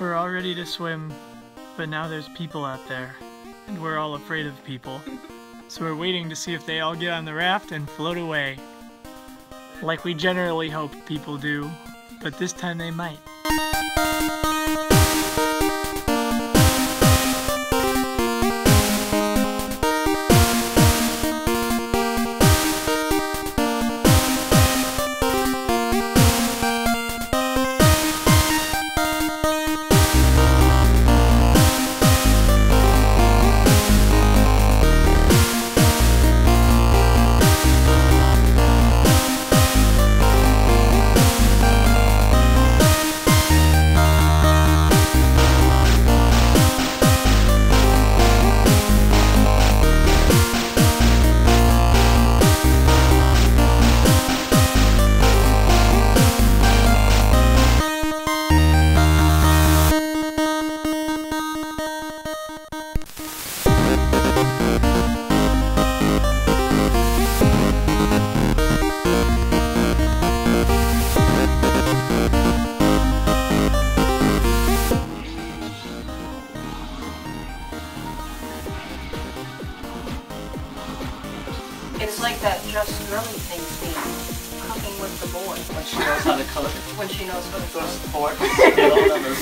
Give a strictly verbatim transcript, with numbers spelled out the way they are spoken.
We're all ready to swim, but now there's people out there, and we're all afraid of people. So we're waiting to see if they all get on the raft and float away. Like we generally hope people do, but this time they might. It's like that just girly thing scene, cooking with the boys. When she knows how to cook. When she knows how to cook. Those forks.